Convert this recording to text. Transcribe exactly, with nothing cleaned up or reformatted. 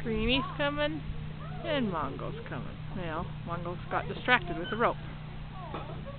Greenie's coming, and Mongo's coming. Well, Mongo's got distracted with the rope.